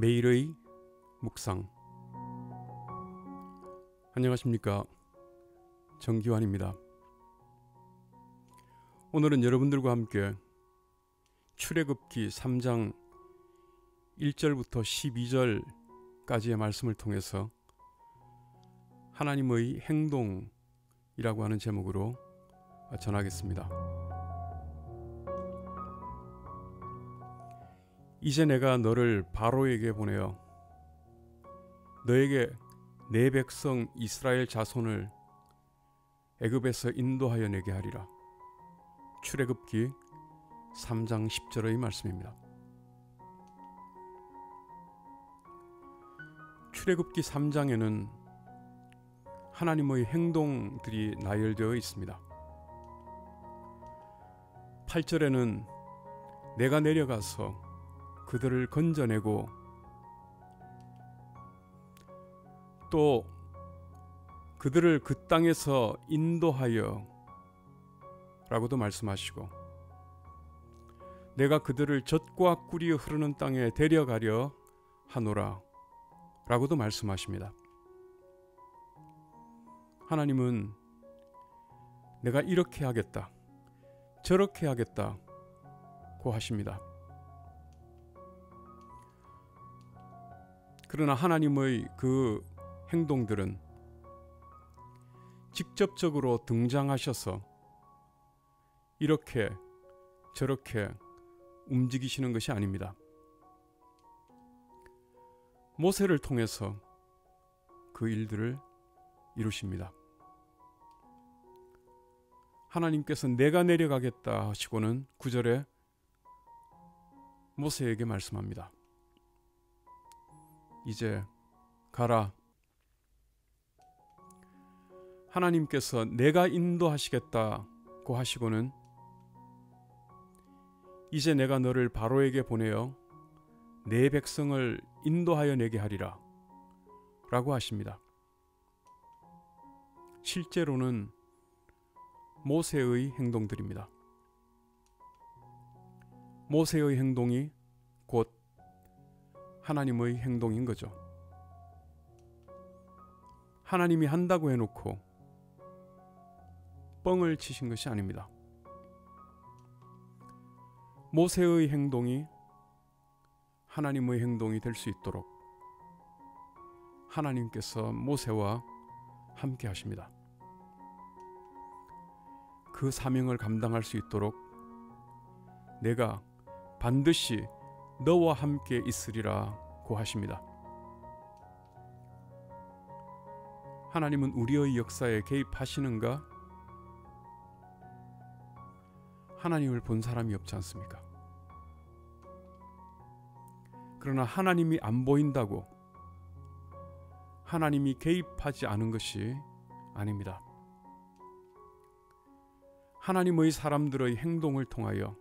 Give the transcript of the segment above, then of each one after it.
매일의 묵상. 안녕하십니까, 정기환입니다. 오늘은 여러분들과 함께 출애굽기 3장 1절부터 12절까지의 말씀을 통해서 하나님의 행동이라고 하는 제목으로 전하겠습니다. 이제 내가 너를 바로에게 보내어 너에게 내 백성 이스라엘 자손을 애굽에서 인도하여 내게 하리라. 출애굽기 3장 10절의 말씀입니다. 출애굽기 3장에는 하나님의 행동들이 나열되어 있습니다. 8절에는 내가 내려가서 그들을 건져내고 또 그들을 그 땅에서 인도하여 라고도 말씀하시고, 내가 그들을 젖과 꿀이 흐르는 땅에 데려가려 하노라 라고도 말씀하십니다. 하나님은 내가 이렇게 하겠다, 저렇게 하겠다고 하십니다. 그러나 하나님의 그 행동들은 직접적으로 등장하셔서 이렇게 저렇게 움직이시는 것이 아닙니다. 모세를 통해서 그 일들을 이루십니다. 하나님께서 내가 내려가겠다 하시고는 9절에 모세에게 말씀합니다. 이제 가라. 하나님께서 내가 인도하시겠다고 하시고는 이제 내가 너를 바로에게 보내어 내 백성을 인도하여 내게 하리라 라고 하십니다. 실제로는 모세의 행동들입니다. 모세의 행동이 곧 하나님의 행동인 거죠. 하나님이 한다고 해놓고 뻥을 치신 것이 아닙니다. 모세의 행동이 하나님의 행동이 될 수 있도록 하나님께서 모세와 함께 하십니다. 그 사명을 감당할 수 있도록 내가 반드시 너와 함께 있으리라고 하십니다. 하나님은 우리의 역사에 개입하시는가? 하나님을 본 사람이 없지 않습니까? 그러나 하나님이 안 보인다고 하나님이 개입하지 않은 것이 아닙니다. 하나님의 사람들의 행동을 통하여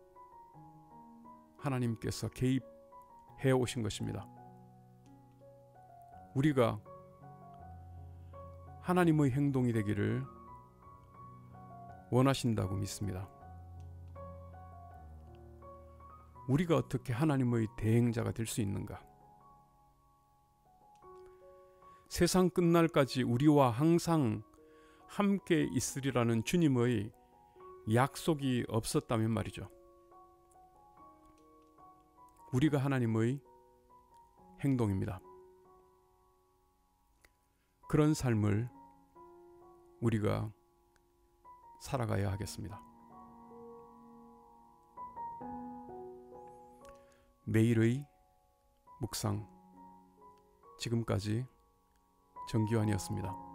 하나님께서 개입해 오신 것입니다. 우리가 하나님의 행동이 되기를 원하신다고 믿습니다. 우리가 어떻게 하나님의 대행자가 될 수 있는가? 세상 끝날까지 우리와 항상 함께 있으리라는 주님의 약속이 없었다면 말이죠. 우리가 하나님의 행동입니다. 그런 삶을 우리가 살아가야 하겠습니다. 매일의 묵상, 지금까지 정기환이었습니다.